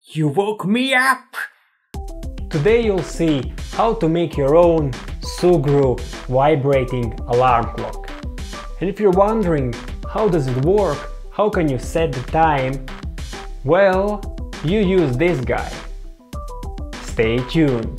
You woke me up! Today you'll see how to make your own Sugru vibrating alarm clock. And if you're wondering how does it work, how can you set the time, well, you use this guy. Stay tuned!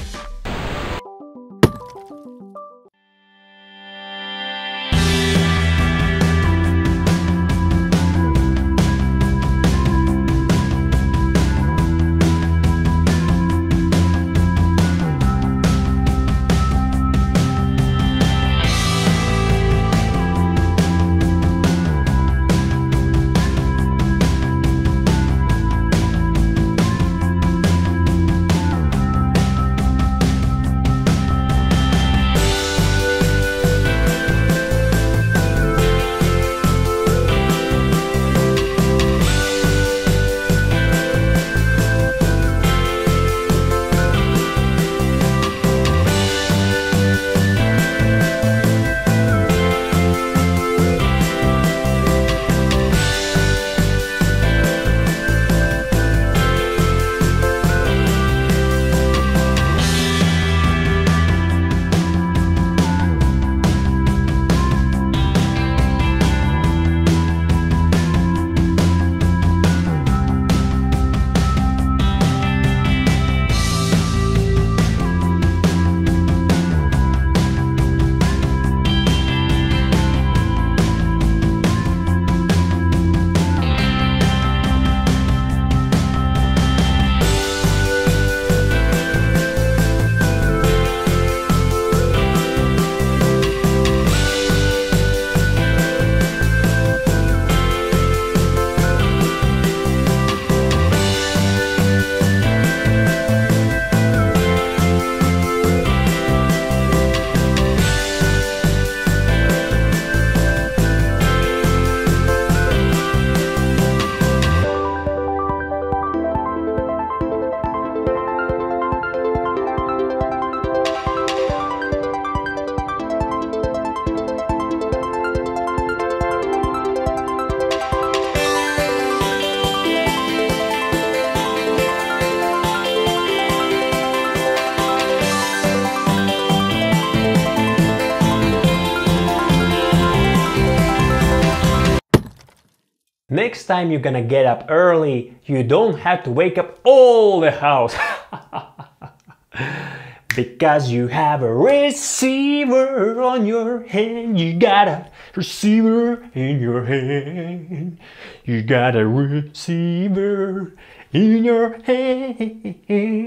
Next time you're gonna get up early, you don't have to wake up all the house. Because you have a receiver on your hand. You got a receiver in your hand. You got a receiver in your hand.